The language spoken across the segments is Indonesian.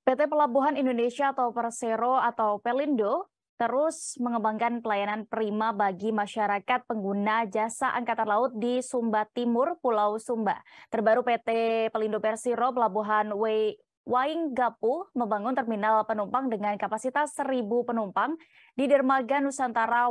PT Pelabuhan Indonesia atau Persero atau Pelindo terus mengembangkan pelayanan prima bagi masyarakat pengguna jasa angkatan laut di Sumba Timur, Pulau Sumba. Terbaru PT Pelindo Persero Pelabuhan Waingapu membangun terminal penumpang dengan kapasitas 1.000 penumpang di dermaga Nusantara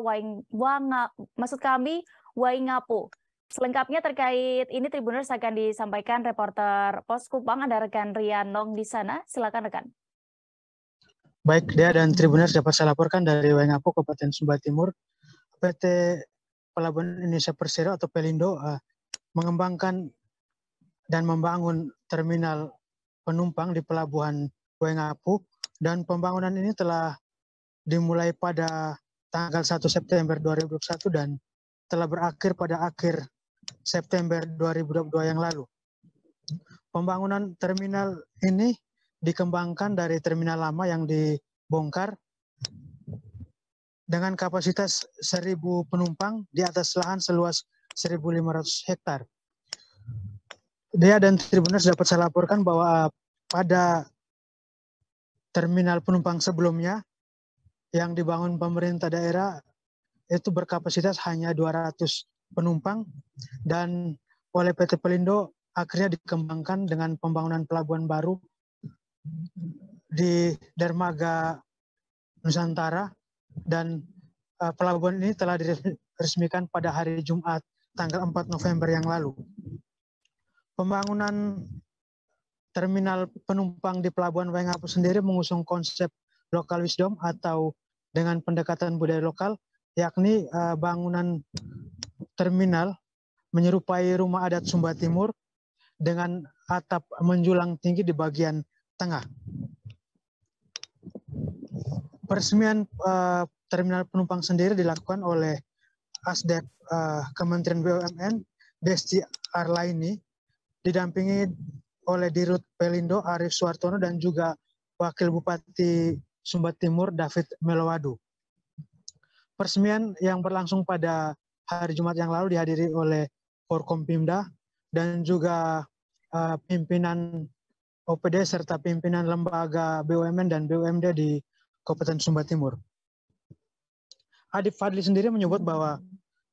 Waingapu. Selengkapnya terkait ini Tribuners akan disampaikan reporter Pos Kupang, ada rekan Rian Nong di sana. Silakan rekan. Baik, Dea dan Tribuners, dapat saya laporkan dari Waingapu, Kabupaten Sumba Timur. PT Pelabuhan Indonesia Persero atau Pelindo mengembangkan dan membangun terminal penumpang di Pelabuhan Waingapu, dan pembangunan ini telah dimulai pada tanggal 1 September 2021 dan telah berakhir pada akhir September 2022 yang lalu. Pembangunan terminal ini dikembangkan dari terminal lama yang dibongkar dengan kapasitas 1.000 penumpang di atas lahan seluas 1.500 hektar. Dea dan Tribuners, dapat saya laporkan bahwa pada terminal penumpang sebelumnya yang dibangun pemerintah daerah itu berkapasitas hanya 200 penumpang, dan oleh PT Pelindo akhirnya dikembangkan dengan pembangunan pelabuhan baru di dermaga Nusantara, dan pelabuhan ini telah diresmikan pada hari Jumat tanggal 4 November yang lalu. Pembangunan terminal penumpang di Pelabuhan Waingapu sendiri mengusung konsep local wisdom atau dengan pendekatan budaya lokal, yakni bangunan terminal menyerupai rumah adat Sumba Timur dengan atap menjulang tinggi di bagian tengah. Peresmian terminal penumpang sendiri dilakukan oleh Asdep Kementerian BUMN, Desti Arlaini, didampingi oleh Dirut Pelindo Arif Suartono dan juga Wakil Bupati Sumba Timur David Melowadu. Peresmian yang berlangsung pada hari Jumat yang lalu dihadiri oleh Forkompimda dan juga pimpinan OPD serta pimpinan lembaga BUMN dan BUMD di Kabupaten Sumba Timur. Adip Fadli sendiri menyebut bahwa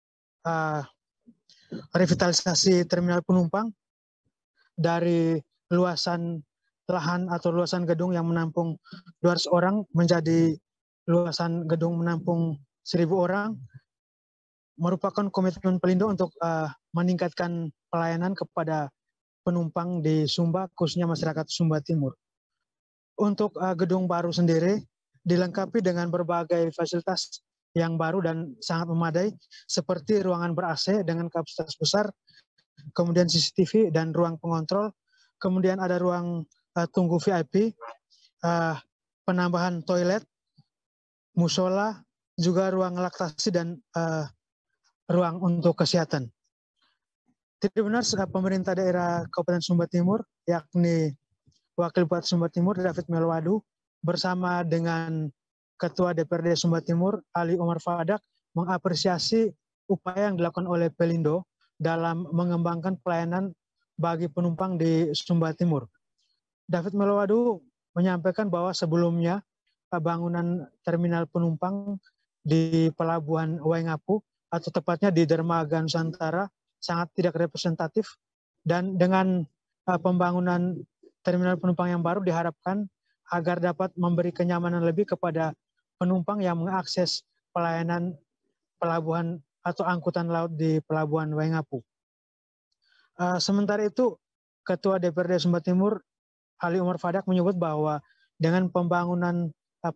revitalisasi terminal penumpang dari luasan lahan atau luasan gedung yang menampung 200 orang menjadi luasan gedung menampung 1.000 orang merupakan komitmen Pelindo untuk meningkatkan pelayanan kepada penumpang di Sumba, khususnya masyarakat Sumba Timur. Untuk gedung baru sendiri dilengkapi dengan berbagai fasilitas yang baru dan sangat memadai, seperti ruangan ber-AC dengan kapasitas besar, kemudian CCTV dan ruang pengontrol, kemudian ada ruang tunggu VIP, penambahan toilet, musola, juga ruang laktasi dan ruang untuk kesehatan. Tidak benar, pemerintah daerah Kabupaten Sumba Timur, yakni Wakil Bupati Sumba Timur David Melowadu bersama dengan Ketua DPRD Sumba Timur Ali Omar Fadak mengapresiasi upaya yang dilakukan oleh Pelindo dalam mengembangkan pelayanan bagi penumpang di Sumba Timur. David Melowadu menyampaikan bahwa sebelumnya bangunan terminal penumpang di Pelabuhan Waingapu atau tepatnya di dermaga Nusantara sangat tidak representatif, dan dengan pembangunan terminal penumpang yang baru diharapkan agar dapat memberi kenyamanan lebih kepada penumpang yang mengakses pelayanan pelabuhan atau angkutan laut di Pelabuhan Waingapu. Sementara itu, Ketua DPRD Sumba Timur Ali Umar Fadak menyebut bahwa dengan pembangunan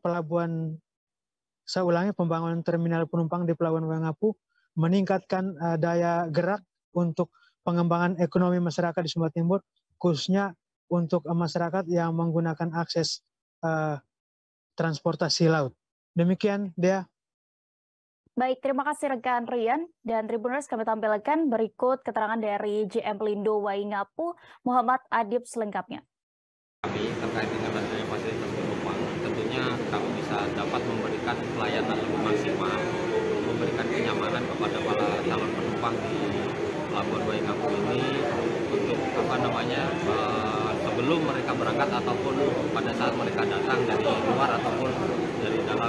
pembangunan terminal penumpang di Pelabuhan Waingapu meningkatkan daya gerak untuk pengembangan ekonomi masyarakat di Sumba Timur, khususnya untuk masyarakat yang menggunakan akses transportasi laut. Demikian, Dea. Baik, terima kasih rekan Rian. Dan Tribuners, kami tampilkan berikut keterangan dari JM Pelindo Waingapu, Muhammad Adib selengkapnya. Kami terkait dengan adanya fasilitas penumpang, tentunya kami bisa dapat memberikan pelayanan lebih maksimal, memberikan kenyamanan kepada para calon penumpang di Pelabuhan Waingapu ini untuk sebelum mereka berangkat ataupun pada saat mereka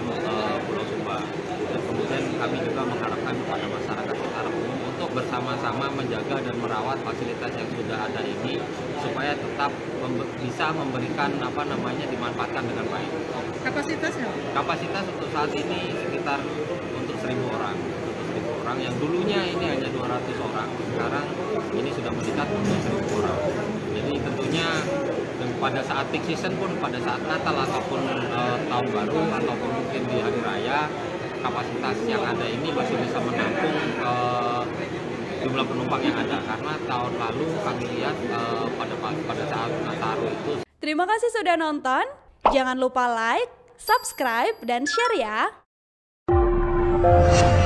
Pulau Sumba. Dan kemudian kami juga mengharapkan kepada masyarakat secara umum untuk bersama-sama menjaga dan merawat fasilitas yang sudah ada ini supaya tetap bisa memberikan dimanfaatkan dengan baik. Kapasitasnya? Kapasitas untuk saat ini sekitar untuk 1.000 orang. Yang dulunya ini hanya 200 orang, sekarang ini sudah meningkat menjadi 1.000 orang. Jadi tentunya pada saat peak season pun, pada saat Natal ataupun tahun baru ataupun mungkin di hari raya, kapasitas yang ada ini masih bisa menampung jumlah penumpang yang ada. Karena tahun lalu kami lihat pada saat Nataru itu. Terima kasih sudah nonton. Jangan lupa like, subscribe, dan share ya.